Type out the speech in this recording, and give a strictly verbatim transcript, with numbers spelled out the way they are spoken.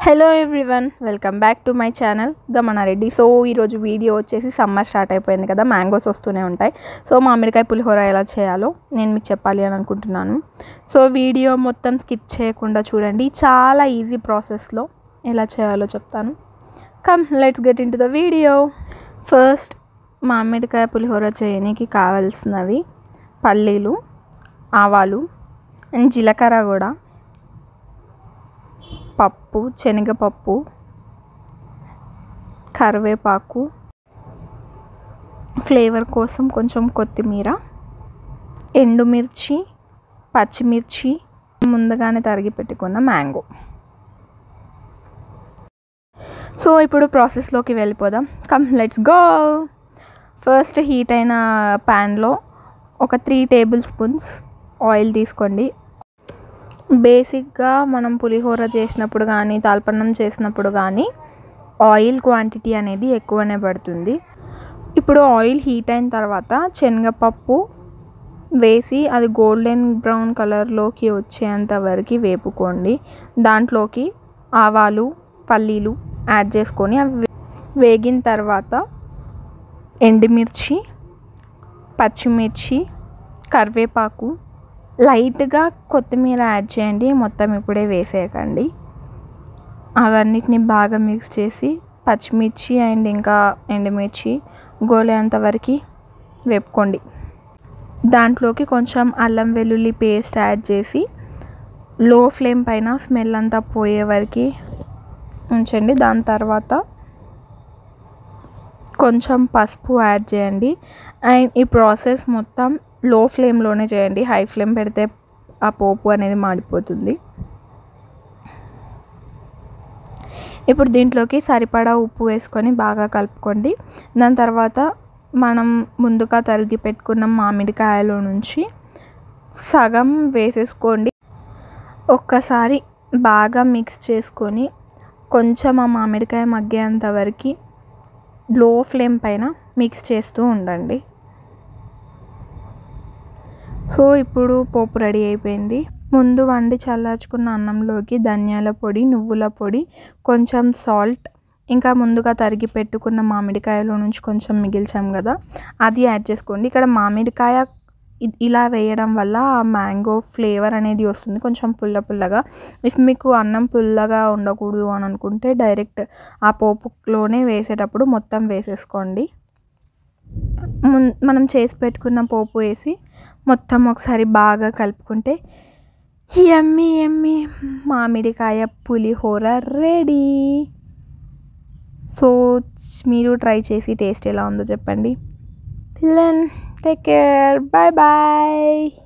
Hello everyone, welcome back to my channel Gamanareddy. So ఈరోజు video వచ్చేసి summer start అయిపోయింది కదా, మ్యాంగోస్ వస్తూనే ఉంటాయి. సో మామిడికాయ పులిహోర ఎలా చేయాలో నేను మీకు చెప్పాలి అని అనుకుంటున్నాను. సో వీడియో మొత్తం స్కిప్ చేయకుండా చూడండి, చాలా ఈజీ ప్రాసెస్లో ఎలా చేయాలో చెప్తాను. Come let's get into the video. First మామిడికాయ పులిహోర చేయడానికి కావాల్సినవి పల్లీలు, ఆవాలు అండ్ జీలకర్ర, కూడా పప్పు, శనగపప్పు, కరివేపాకు, ఫ్లేవర్ కోసం కొంచెం కొత్తిమీర, ఎండుమిర్చి, పచ్చిమిర్చి, ముందుగానే తరిగి పెట్టుకున్న మ్యాంగో. సో ఇప్పుడు ప్రాసెస్లోకి వెళ్ళిపోదాం. Come let's go. First heat అయిన ప్యాన్లో ఒక త్రీ టేబుల్ స్పూన్స్ ఆయిల్ తీసుకోండి. బేసిక్గా మనం పులిహోర చేసినప్పుడు కానీ తాల్పన్నం చేసినప్పుడు కానీ ఆయిల్ క్వాంటిటీ అనేది ఎక్కువనే పడుతుంది. ఇప్పుడు ఆయిల్ హీట్ అయిన తర్వాత శనగపప్పు వేసి అది గోల్డెన్ బ్రౌన్ కలర్లోకి వచ్చేంత వరకు వేపుకోండి. దాంట్లోకి ఆవాలు, పల్లీలు యాడ్ చేసుకొని అవి వేగిన తర్వాత ఎండుమిర్చి, పచ్చిమిర్చి, కరివేపాకు, లైట్గా కొత్తిమీర యాడ్ చేయండి. మొత్తం ఇప్పుడే వేసేయకండి. అవన్నిటిని బాగా మిక్స్ చేసి పచ్చిమిర్చి అండ్ ఇంకా ఎండుమిర్చి గోలేంత వరకు వేపుకోండి. దాంట్లోకి కొంచెం అల్లం వెల్లుల్లి పేస్ట్ యాడ్ చేసి లో ఫ్లేమ్ పైన స్మెల్ అంతా పోయే వరకు ఉంచండి. దాని తర్వాత కొంచెం పసుపు యాడ్ చేయండి. అండ్ ఈ ప్రాసెస్ మొత్తం లో ఫ్లేమ్లోనే చేయండి. హై ఫ్లేమ్ పెడితే ఆ పోపు అనేది మాడిపోతుంది. ఇప్పుడు దీంట్లోకి సరిపడా ఉప్పు వేసుకొని బాగా కలుపుకోండి. దాని తర్వాత మనం ముందుగా తరిగి పెట్టుకున్న మామిడికాయలో నుంచి సగం వేసేసుకోండి. ఒక్కసారి బాగా మిక్స్ చేసుకొని కొంచెం ఆ మామిడికాయ మగ్గేంత వరకు లో ఫ్లేమ్ పైన మిక్స్ చేస్తూ ఉండండి. సో ఇప్పుడు పోపు రెడీ అయిపోయింది. ముందు వండి చల్లార్చుకున్న అన్నంలోకి ధనియాల పొడి, నువ్వుల పొడి, కొంచెం సాల్ట్, ఇంకా ముందుగా తరిగి పెట్టుకున్న మామిడికాయలో నుంచి కొంచెం మిగిల్చాం కదా అది యాడ్ చేసుకోండి. ఇక్కడ మామిడికాయ ఇలా వేయడం వల్ల ఆ మ్యాంగో ఫ్లేవర్ అనేది వస్తుంది, కొంచెం పుల్ల పుల్లగా. ఇఫ్ మీకు అన్నం పుల్లగా ఉండకూడదు అని అనుకుంటే డైరెక్ట్ ఆ పోపులోనే వేసేటప్పుడు మొత్తం వేసేసుకోండి. మున్ మనం చేసి పెట్టుకున్న పోపు వేసి మొత్తం ఒకసారి బాగా కలుపుకుంటే యమ్మీ యమ్మీ మామిడికాయ పులిహోర రెడీ. సో మీరు ట్రై చేసి టేస్ట్ ఎలా ఉందో చెప్పండి. Then take care, bye bye.